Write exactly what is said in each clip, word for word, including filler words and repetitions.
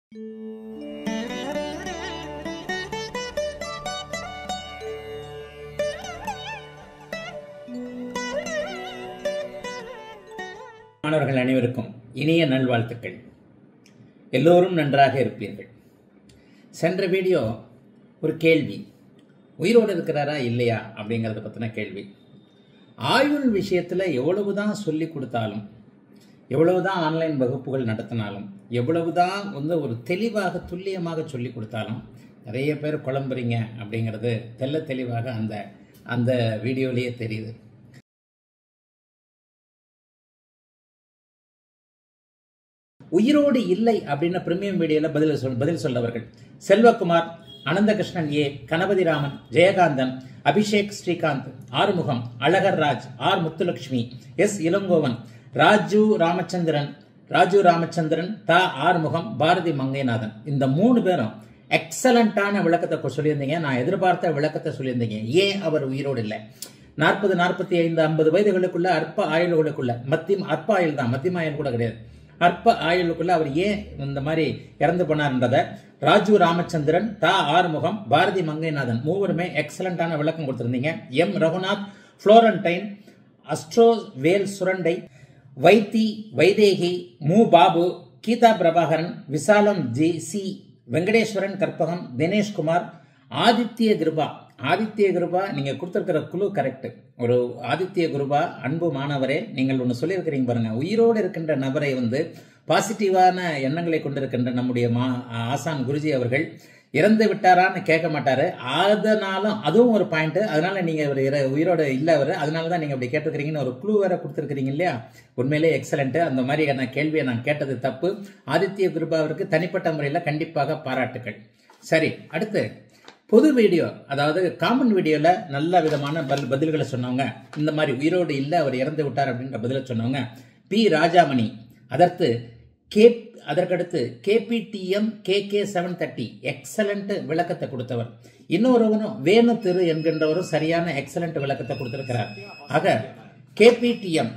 மாணவர்கள் அனைவருக்கும் இனிய நல்வாழ்த்துக்கள். எல்லோரும் நன்றாக இருப்பீர்கள். சென்ற வீடியோ ஒரு கேள்வி, உயிரோடு இருக்கிறாரா இல்லையா அப்படிங்கிறத பற்றின கேள்வி. ஆயுள் விஷயத்தில் எவ்வளவுதான் சொல்லி கொடுத்தாலும், எவ்வளவுதான் ஆன்லைன் வகுப்புகள் நடத்தினாலும், எவ்வளவுதான் வந்து ஒரு தெளிவாக துல்லியமாக சொல்லி கொடுத்தாலும் நிறைய பேர் குழம்புறீங்க அப்படிங்கிறது தெல்ல தெளிவாக அந்த அந்த வீடியோலேயே தெரியுது. உயிரோடு இல்லை அப்படின்னு பிரீமியம் வீடியோல பதில் சொல் பதில் சொல்லவர்கள் Selvakumar, Ananthakrishnan, A Ganapathiraman, Jayakanthan, Abhishek Srikanth, Arumugam, Azhagar Raj, R Muthulakshmi, S Ilangovan, Raju Ramachandran Raju Ramachandran தா ஆறுமுகம், பாரதி மங்கைநாதன். இந்த மூணு பேரும் எக்ஸலண்டான விளக்கத்தை சொல்லியிருந்தீங்க. நான் எதிர்பார்த்த விளக்கத்தை சொல்லியிருந்தீங்க. ஏன் அவர் உயிரோடு இல்லை? நாற்பது நாற்பத்தி ஐந்து ஐம்பது வயதுகளுக்குள்ள அற்ப ஆயுள்களுக்குள்ள, மத்திய அற்ப ஆயுள் தான், மத்திய ஆயுள் கூட கிடையாது, அற்ப ஆயுளுக்குள்ள அவர் ஏன் இந்த மாதிரி இறந்து போனார்ன்றதை ராஜு ராமச்சந்திரன், தா ஆறுமுகம், பாரதி மங்கைநாதன் மூவருமே எக்ஸலண்டான விளக்கம் கொடுத்திருந்தீங்க. M Raghunath, Florentine, astro Vel Surandai, Vaithi Vaidehi, மு பாபு, கீதா பிரபாகரன், விசாலம் ஜி சி, வெங்கடேஸ்வரன் கற்பகம், தினேஷ்குமார், ஆதித்ய கிருபா. ஆதித்ய கிருபா நீங்க கொடுத்திருக்கிற குழு கரெக்ட். ஒரு ஆதித்ய கிருபா அன்பு மாணவரே, நீங்கள் ஒன்று சொல்லியிருக்கிறீங்க பாருங்க, உயிரோடு இருக்கின்ற நபரை வந்து பாசிட்டிவான எண்ணங்களை கொண்டிருக்கின்ற நம்முடைய மா ஆசான் குருஜி அவர்கள் இறந்து விட்டாரான்னு கேட்க மாட்டாரு. அதனாலும் அதுவும் ஒரு பாயிண்ட். அதனால நீங்க ஒரு உயிரோடு இல்லை அவர், அதனாலதான் நீங்க அப்படி கேட்டிருக்கிறீங்கன்னு ஒரு குழு வேற கொடுத்திருக்கிறீங்க இல்லையா? உண்மையிலே எக்ஸலண்ட். அந்த மாதிரியான கேள்வியை நான் கேட்டது தப்பு. ஆதித்ய கிருபாவிற்கு தனிப்பட்ட முறையில் கண்டிப்பாக பாராட்டுக்கள். சரி, அடுத்து பொது வீடியோ, அதாவது காமன் வீடியோல நல்ல விதமான பதில்களை சொன்னவங்க, இந்த மாதிரி உயிரோடு இல்லை அவர் இறந்து விட்டார் அப்படின்ற பதில சொன்னவங்க பி ராஜாமணி, அதற்கு கே அதற்கடுத்து KPTM K K seven thirty excellent விளக்கத்தை கொடுத்தவர். இன்னொருவரும் வேணு திரு என்கின்றவரும் சரியான எக்ஸலண்ட் விளக்கத்தை கொடுத்திருக்கிறார். ஆக KPTM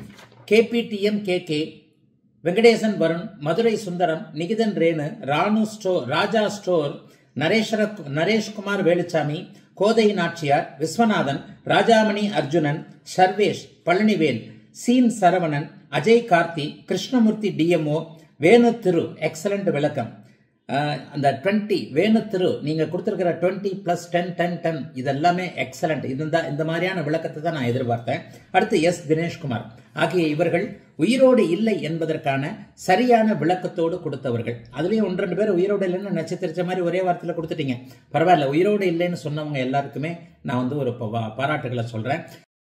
KPTM K K Venkatesan Varun, Madurai Sundaram, Nikithan Renu, Ranu store, Raja store, Nareswara Nareshkumar Veluchami, Kothai Nachiyar, Viswanathan, Rajamani Arjunan, Sarvesh, Palanivel, சீன் சரவணன், அஜய் கார்த்தி, கிருஷ்ணமூர்த்தி டிஎம்ஓ, வேணு திரு எக்ஸலண்ட் விளக்கம். அந்த டுவெண்ட்டி வேணு திரு நீங்க கொடுத்திருக்கிற twenty plus ten ten ten இதெல்லாமே எக்ஸலண்ட். இந்த இந்த மாதிரியான விளக்கத்தை தான் நான் எதிர்பார்த்தேன். அடுத்து எஸ் தினேஷ்குமார் ஆகிய இவர்கள் உயிரோடு இல்லை என்பதற்கான சரியான விளக்கத்தோடு கொடுத்தவர்கள். அதுலயும் ஒன்று ரெண்டு பேர் உயிரோடு இல்லைன்னு நட்சத்திரிச்ச மாதிரி ஒரே வார்த்தையில கொடுத்துட்டீங்க. பரவாயில்ல, உயிரோடு இல்லைன்னு சொன்னவங்க எல்லாருக்குமே நான் வந்து ஒரு பாராட்டுகளை சொல்றேன்.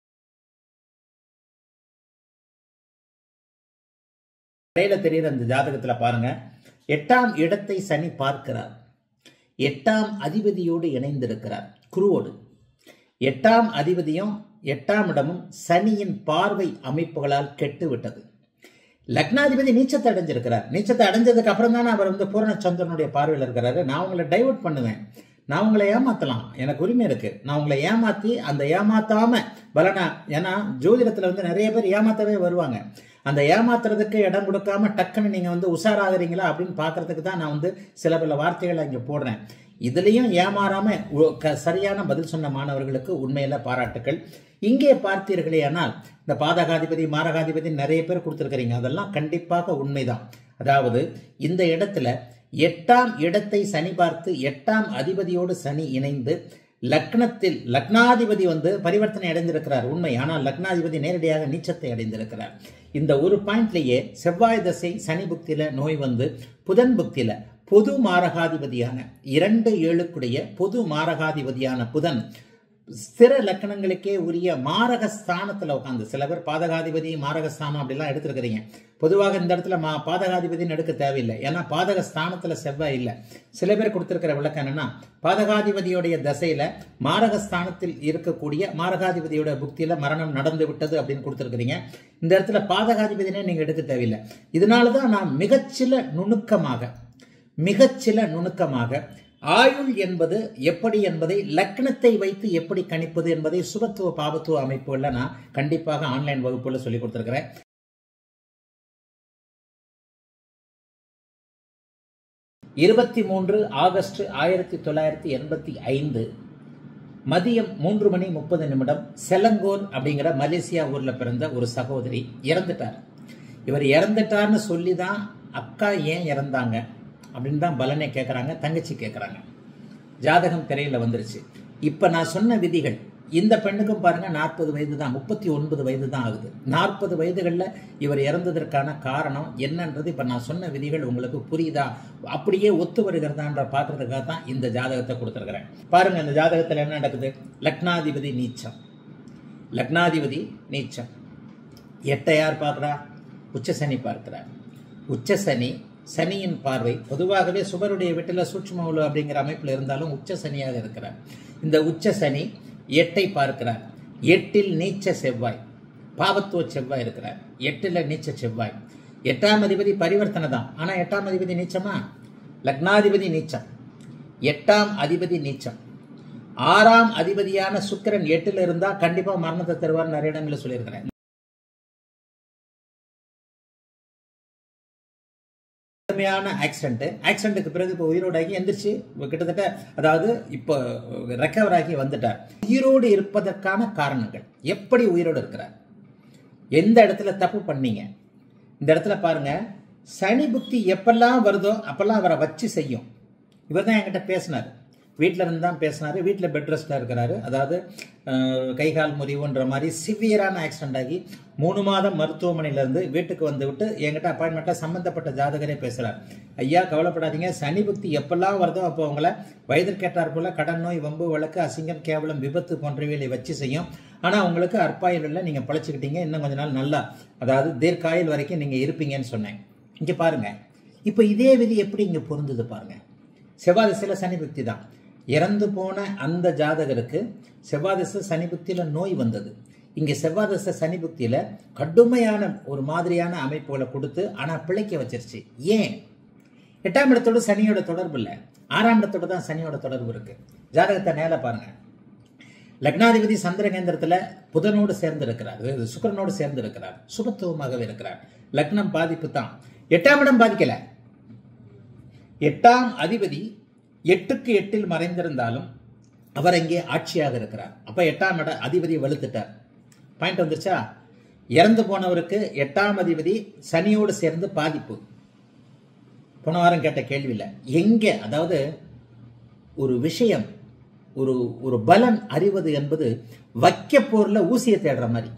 தெரியுற அந்த ஜாதகத்துல பாருங்க, எட்டாம் இடத்தை சனி பார்க்கிறார். எட்டாம் அதிபதியோடு இணைந்திருக்கிறார், குருவோடு. எட்டாம் அதிபதியும் எட்டாம் இடமும் சனியின் பார்வை அமைப்புகளால் கெட்டு விட்டது. லக்னாதிபதி நீச்சத்தை அடைஞ்சிருக்கிறார். நீச்சத்தை அடைஞ்சதுக்கு அப்புறம் தானே அவர் வந்து பூரண சந்திரனுடைய பார்வையில் இருக்கிறாரு. நான் உங்களை டைவர்ட் பண்ணுவேன், நான் உங்களை ஏமாத்தலாம், எனக்கு உரிமை இருக்கு. நான் உங்களை ஏமாத்தி அந்த ஏமாத்தாம பலனா, ஏன்னா ஜோதிடத்துல வந்து நிறைய பேர் ஏமாத்தவே வருவாங்க. அந்த ஏமாத்துறதுக்கு இடம் கொடுக்காம டக்குன்னு நீங்க வந்து உஷாராகிறீங்களா அப்படின்னு பாக்குறதுக்கு தான் நான் வந்து சில பல வார்த்தைகளை இங்க போடுறேன். இதுலயும் ஏமாறாம சரியான பதில் சொன்ன மாணவர்களுக்கு உண்மையில பாராட்டுக்கள். இங்கே பார்த்தீர்களே ஆனால் இந்த பாதகாதிபதி மாரகாதிபதி நிறைய பேர் கொடுத்திருக்கிறீங்க, அதெல்லாம் கண்டிப்பாக உண்மைதான். அதாவது இந்த இடத்துல எட்டாம் இடத்தை சனி பார்த்து எட்டாம் அதிபதியோடு சனி இணைந்து லக்னத்தில் லக்னாதிபதி வந்து பரிவர்த்தனை அடைந்திருக்கிறார் உண்மை. ஆனால் லக்னாதிபதி நேரடியாக நீச்சத்தை அடைந்திருக்கிறார். இந்த ஒரு பாயிண்ட்லேயே செவ்வாய் தசை சனி புக்தியில நோய் வந்து புதன் புக்தியில பொது மாரகாதிபதியான இரண்டு ஏழுக்குடைய பொது மாரகாதிபதியான புதன் ஸ்திர லக்கணங்களுக்கே உரிய மாரகஸ்தானத்துல உட்காந்து, சில பேர் பாதகாதிபதி மாரகஸ்தானம் அப்படிலாம் எடுத்திருக்கிறீங்க. பொதுவாக இந்த இடத்துல மா பாதகாதிபதினு எடுக்க தேவையில்லை, ஏன்னா பாதகஸ்தானத்துல செவ்வாய் இல்லை. சில பேர் கொடுத்திருக்கிற விளக்கம் என்னன்னா, பாதகாதிபதியோடைய தசையில மாரகஸ்தானத்தில் இருக்கக்கூடிய மாரகாதிபதியோட புக்தியில மரணம் நடந்து விட்டது அப்படின்னு கொடுத்திருக்கிறீங்க. இந்த இடத்துல பாதகாதிபதினே நீங்க எடுக்க தேவையில்லை. இதனாலதான் நான் மிகச்சில நுணுக்கமாக மிகச்சில நுணுக்கமாக ஆயுள் என்பது எப்படி என்பதை லக்னத்தை வைத்து எப்படி கணிப்பது என்பதை சுபத்துவ பாபத்துவ அமைப்புகள்ல நான் கண்டிப்பாக ஆன்லைன் வகுப்புல சொல்லி கொடுத்திருக்கிறேன். இருபத்தி மூன்று ஆகஸ்ட் ஆயிரத்தி தொள்ளாயிரத்தி எண்பத்தி ஐந்து மதியம் மூன்று மணி முப்பது நிமிடம் செலங்கோர் அப்படிங்கிற மலேசியா ஊர்ல பிறந்த ஒரு சகோதரி இறந்துட்டார். இவர் இறந்துட்டார்னு சொல்லி தான் அக்கா ஏன் இறந்தாங்க அப்படின்னு தான் பலனை கேட்குறாங்க, தங்கச்சி கேட்குறாங்க. ஜாதகம் திரையில் வந்துருச்சு. இப்போ நான் சொன்ன விதிகள் இந்த பெண்ணுக்கும் பாருங்க நாற்பது வயது தான், முப்பத்தி ஒன்பது வயது தான் ஆகுது. நாற்பது வயதுகளில் இவர் இறந்ததற்கான காரணம் என்னன்றது இப்போ நான் சொன்ன விதிகள் உங்களுக்கு புரியுதா, அப்படியே ஒத்து வருகிறதான்ற பார்க்கறதுக்காக தான் இந்த ஜாதகத்தை கொடுத்துருக்கிறேன். பாருங்க இந்த ஜாதகத்தில் என்ன நடக்குது. லக்னாதிபதி நீச்சம், லக்னாதிபதி நீச்சம். எட்டை யார் பார்க்குறா? உச்ச சனி பார்க்கிறார். உச்ச சனி, சனியின் பார்வை பொதுவாகவே சுபருடைய வீட்டில் சூட்சுமவுல அப்படிங்கிற அமைப்பில் இருந்தாலும் உச்ச சனியாக இருக்கிறார். இந்த உச்ச சனி எட்டை பார்க்கிறார். எட்டில் நீச்ச செவ்வாய், பாவத்துவ செவ்வாய் இருக்கிறார். எட்டில் நீச்ச செவ்வாய். எட்டாம் அதிபதி பரிவர்த்தனை தான், ஆனால் எட்டாம் அதிபதி நீச்சமா? லக்னாதிபதி நீச்சம், எட்டாம் அதிபதி நீச்சம். ஆறாம் அதிபதியான சுக்கிரன் எட்டில் இருந்தா கண்டிப்பா மரணத்தை தருவார். நிறைய இடங்களில் சொல்லியிருக்கிறேன். ஆக்சிடென்ட் ஆக்சிடென்ட்டுக்கு பிறகு இப்போ உயிரோடாகி எந்திரிச்சு கிட்டத்தட்ட அதாவது இப்போ ரெக்கவர் ஆகி வந்துட்டார். உயிரோடு இருப்பதற்கான காரணங்கள், எப்படி உயிரோடு இருக்கிறார், எந்த இடத்துல தப்பு பண்ணீங்க. இந்த இடத்துல பாருங்க, சனி புக்தி எப்பெல்லாம் வருதோ அப்பெல்லாம் அவரை வச்சு செய்யும். இவர் தான் என்கிட்ட பேசினார், வீட்டில் இருந்து தான் பேசினார். வீட்டில் பெட் ரெஸ்ட்டில் இருக்கிறாரு. அதாவது கைகால் முறிவுன்ற மாதிரி சிவியரான ஆக்சிடென்ட் ஆகி மூணு மாதம் மருத்துவமனையிலேருந்து வீட்டுக்கு வந்து விட்டு என்கிட்ட அப்பாயின்மெண்ட்டில் சம்மந்தப்பட்ட ஜாதகரே பேசுகிறார். ஐயா கவலைப்படாதீங்க, சனி புக்தி எப்பெல்லாம் வருதோ அப்போ அவங்கள வயதிற்கேற்றார் போல கடன் நோய், வம்பு வழக்கு, அசிங்கம், கேவலம், விபத்து போன்றவைகளை வச்சு செய்யும். ஆனால் உங்களுக்கு அற்பாயில் இல்லை, நீங்கள் பழச்சிக்கிட்டீங்க, இன்னும் கொஞ்ச நாள் நல்லா அதாவது தீர்க்காயில் வரைக்கும் நீங்கள் இருப்பீங்கன்னு சொன்னேன். இங்கே பாருங்கள், இப்போ இதே விதி எப்படி இங்கே பொருந்தது பாருங்கள். செவ்வாய் திசையில் சனி புக்தி தான். இறந்து போன அந்த ஜாதகருக்கு செவ்வாய் திசை சனி புக்தியில் நோய் வந்தது. இங்கே செவ்வாய் திசை சனி புக்தியில் கடுமையான ஒரு மாதிரியான அமைப்புகளை கொடுத்து ஆனால் பிழைக்க வச்சிருச்சு. ஏன்? எட்டாம் இடத்தோடு சனியோட தொடர்பு இல்லை, ஆறாம் இடத்தோடு தான் சனியோட தொடர்பு இருக்கு. ஜாதகத்தை நேர பாருங்க. லக்னாதிபதி சந்திரகேந்திரத்தில் புதனோடு சேர்ந்து இருக்கிறார், சுக்கிரனோடு சேர்ந்து இருக்கிறார், சுபத்துவமாகவே இருக்கிறார். லக்னம் பாதிப்பு தான், எட்டாம் இடம் பாதிக்கல. எட்டாம் அதிபதி எட்டுக்கு எட்டில் மறைந்திருந்தாலும் அவர் இங்கே ஆட்சியாக இருக்கிறார். அப்ப எட்டாம் இட அதிபதி வலுத்துட்டார். பாயிண்ட் வந்துருச்சா? இறந்து போனவருக்கு எட்டாம் அதிபதி சனியோடு சேர்ந்து பாதிப்பு. போன வாரம் கேட்ட கேள்வி இல்லை எங்க, அதாவது ஒரு விஷயம், ஒரு ஒரு பலன் அறிவது என்பது வைக்க போர்ல ஊசியை தேடுற மாதிரி.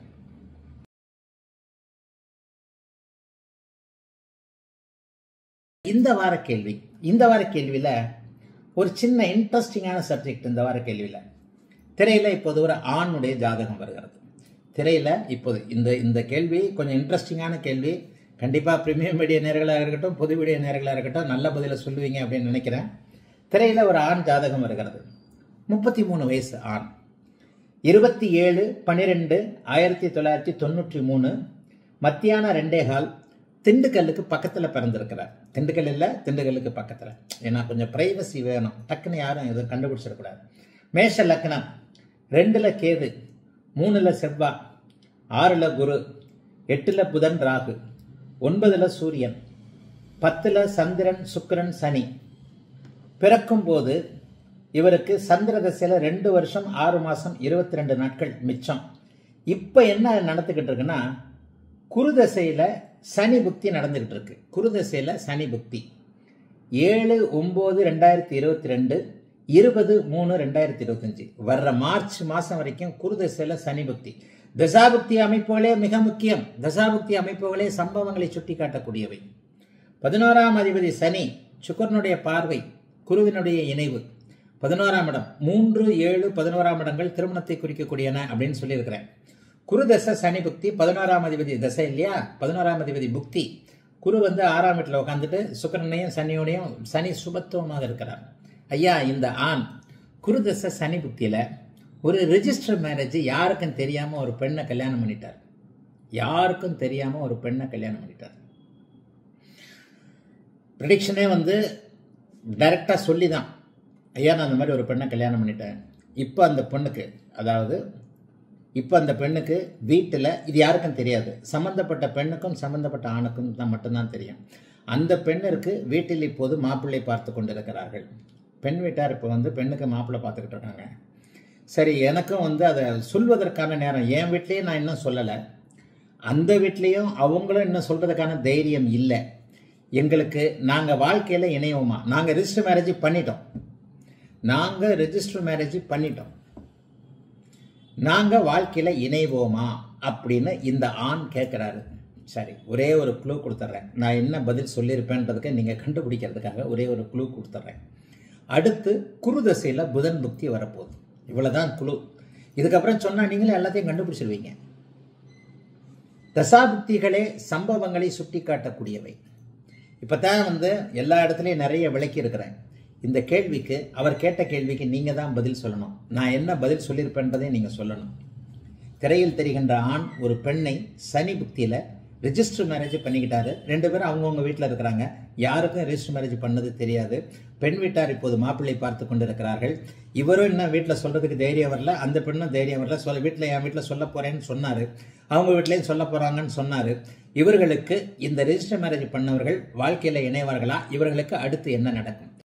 இந்த வார கேள்வி, இந்த வார கேள்வியில ஒரு சின்ன இன்ட்ரெஸ்டிங்கான சப்ஜெக்ட். இந்த வார கேள்வியில் திரையில இப்போது ஒரு ஆணுடைய ஜாதகம் வருகிறது. திரையில இப்போது இந்த இந்த கேள்வி கொஞ்சம் இன்ட்ரெஸ்டிங்கான கேள்வி. கண்டிப்பா பிரீமியம் மீடியா நேர்களாக இருக்கட்டும், பொது வீடியோ நேர்களாக இருக்கட்டும், நல்ல பதில சொல்லுவீங்க அப்படின்னு நினைக்கிறேன். திரையில ஒரு ஆண் ஜாதகம் வருகிறது. முப்பத்தி மூணு வயசு ஆண், இருபத்தி ஏழு பன்னிரெண்டு ஆயிரத்தி தொள்ளாயிரத்தி தொண்ணூற்றி மூணு மத்தியான ரெண்டே கால், திண்டுக்கல்லுக்கு பக்கத்தில் பிறந்திருக்கிறார். திண்டுக்கல் இல்லை, திண்டுக்கல்லுக்கு பக்கத்தில். ஏன்னா கொஞ்சம் பிரைவசி வேணும், டக்குன்னு யாரும் எதுவும் கண்டுபிடிச்சிடக்கூடாது. மேஷ லக்னம், ரெண்டுல கேது, மூணுல செவ்வாய், ஆறுல குரு, எட்டுல புதன் ராகு, ஒன்பதுல சூரியன், பத்துல சந்திரன் சுக்கிரன் சனி. பிறக்கும் போது இவருக்கு சந்திர தசையில ரெண்டு வருஷம் ஆறு மாசம் இருபத்தி ரெண்டு நாட்கள் மிச்சம். இப்ப என்ன நடந்துகிட்டு இருக்குன்னா, குரு தசையில சனி புக்தி நடந்துகிட்டு இருக்கு. குரு தசையில சனி புக்தி ஏழு ஒன்பது ரெண்டாயிரத்தி இருபத்தி ரெண்டு இருபது மூணு ரெண்டாயிரத்தி இருபத்தி அஞ்சு வர்ற மார்ச் மாசம் வரைக்கும் குரு தசையில சனி புக்தி. தசாபுக்தி அமைப்புகளே மிக முக்கியம். தசாபுக்தி அமைப்புகளே சம்பவங்களை சுட்டி காட்டக்கூடியவை. பதினோராம் அதிபதி சனி, சுக்கிரனுடைய பார்வை, குருவினுடைய இணைவு, பதினோராம் இடம். மூன்று ஏழு பதினோராம் இடங்கள் திருமணத்தை குறிக்கக்கூடியன அப்படின்னு சொல்லியிருக்கிறேன். குரு தசை சனி புக்தி, பதினோராம் அதிபதி தசை இல்லையா, பதினோராம் அதிபதி புக்தி. குரு வந்து ஆறாம் வீட்டில் உட்காந்துட்டு சுக்கிரனையும் சனியோடையும், சனி சுபத்துவமாக இருக்கிறார். ஐயா இந்த ஆண் குரு தசை சனி புக்தியில ஒரு ரெஜிஸ்டர் மேரேஜ் யாருக்கும் தெரியாம ஒரு பெண்ணை கல்யாணம் பண்ணிட்டார். யாருக்கும் தெரியாம ஒரு பெண்ணை கல்யாணம் பண்ணிட்டார். ப்ரெடிக்ஷனே வந்து டைரக்டா சொல்லிதான், ஐயா நான் அந்த மாதிரி ஒரு பெண்ணை கல்யாணம் பண்ணிட்டேன். இப்போ அந்த பொண்ணுக்கு, அதாவது இப்போ அந்த பெண்ணுக்கு வீட்டில், இது யாருக்கும் தெரியாது, சம்மந்தப்பட்ட பெண்ணுக்கும் சம்மந்தப்பட்ட ஆணுக்கும் தான் மட்டும்தான் தெரியும். அந்த பெண்ணிற்கு வீட்டில் இப்போது மாப்பிள்ளை பார்த்து கொண்டிருக்கிறார்கள். பெண் வீட்டார் இப்போ வந்து பெண்ணுக்கு மாப்பிள்ளை பார்த்துக்கிட்டு இருக்காங்க. சரி, எனக்கும் வந்து அதை சொல்வதற்கான நேரம், என் வீட்லேயும் நான் இன்னும் சொல்லலை, அந்த வீட்லேயும் அவங்களும் இன்னும் சொல்கிறதுக்கான தைரியம் இல்லை. எங்களுக்கு நாங்கள் வாழ்க்கையில் இணையோமா, நாங்கள் ரெஜிஸ்டர் மேரேஜ் பண்ணிட்டோம், நாங்கள் ரெஜிஸ்டர் மேரேஜ் பண்ணிட்டோம், நாங்கள் வாழ்க்கையில் இணைவோமா அப்படின்னு இந்த ஆண் கேட்குறாரு. சரி, ஒரே ஒரு க்ளூ கொடுத்துட்றேன். நான் என்ன பதில் சொல்லியிருப்பேன்றதுக்கு நீங்கள் கண்டுபிடிக்கிறதுக்காக ஒரே ஒரு க்ளூ கொடுத்துட்றேன். அடுத்து குருதசையில் புதன் புக்தி வரப்போகுது. இவ்வளோதான் க்ளூ. இதுக்கப்புறம் சொன்னால் நீங்களே எல்லாத்தையும் கண்டுபிடிச்சிருவீங்க. தசாபுக்திகளே சம்பவங்களை சுட்டி காட்டக்கூடியவை. இப்போ தான் வந்து எல்லா இடத்துலையும் நிறைய விளக்கி இருக்கிறேன். இந்த கேள்விக்கு, அவர் கேட்ட கேள்விக்கு நீங்கள் தான் பதில் சொல்லணும். நான் என்ன பதில் சொல்லியிருப்பேன்றதை நீங்கள் சொல்லணும். திரையில் தெரிகின்ற ஆண் ஒரு பெண்ணை சனி புக்தியில் ரெஜிஸ்டர் மேரேஜ் பண்ணிக்கிட்டாரு. ரெண்டு பேரும் அவங்கவுங்க வீட்டில் இருக்கிறாங்க. யாருக்கும் ரெஜிஸ்டர் மேரேஜ் பண்ணது தெரியாது. பெண் வீட்டார் இப்போது மாப்பிள்ளை பார்த்து கொண்டு இருக்கிறார்கள். இவரும் இன்னும் வீட்டில் சொல்கிறதுக்கு தைரியம் வரல, அந்த பெண்ணும் தைரியம் வரல. சொல்ல வீட்டில் என் வீட்டில் சொல்ல போகிறேன்னு சொன்னார், அவங்க வீட்லேயும் சொல்ல போகிறாங்கன்னு சொன்னார். இவர்களுக்கு இந்த ரெஜிஸ்டர் மேரேஜ் பண்ணவர்கள் வாழ்க்கையில் இணைவார்களா? இவர்களுக்கு அடுத்து என்ன நடக்கும்?